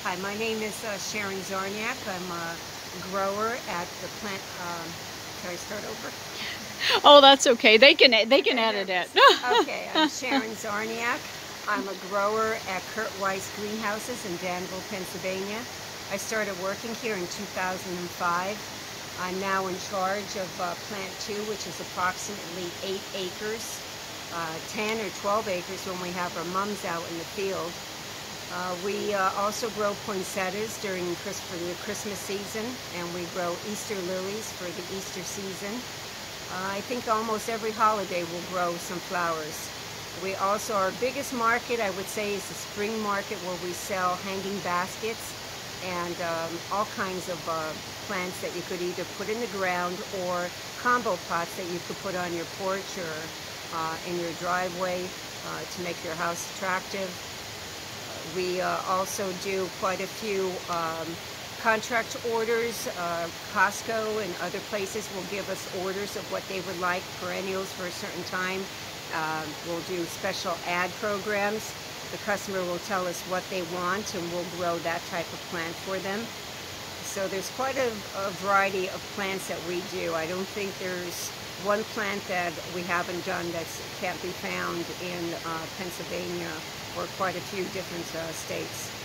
Hi, my name is Sharon Zarniak. I'm a grower at the plant. Can I start over? Oh, that's okay. They can Okay, edit it. okay, I'm Sharon Zarniak. I'm a grower at Kurt Weiss Greenhouses in Danville, Pennsylvania. I started working here in 2005. I'm now in charge of Plant 2, which is approximately 8 acres, 10 or 12 acres when we have our mums out in the field. We also grow poinsettias for the Christmas season, and we grow Easter lilies for the Easter season. I think almost every holiday we'll grow some flowers. Our biggest market, I would say, is the spring market, where we sell hanging baskets and all kinds of plants that you could either put in the ground or combo pots that you could put on your porch or in your driveway to make your house attractive. We also do quite a few contract orders. Costco and other places will give us orders of what they would like, perennials for a certain time. We'll do special ad programs. The customer will tell us what they want, and we'll grow that type of plant for them. So there's quite a variety of plants that we do. I don't think there's one plant that we haven't done that can't be found in Pennsylvania or quite a few different states.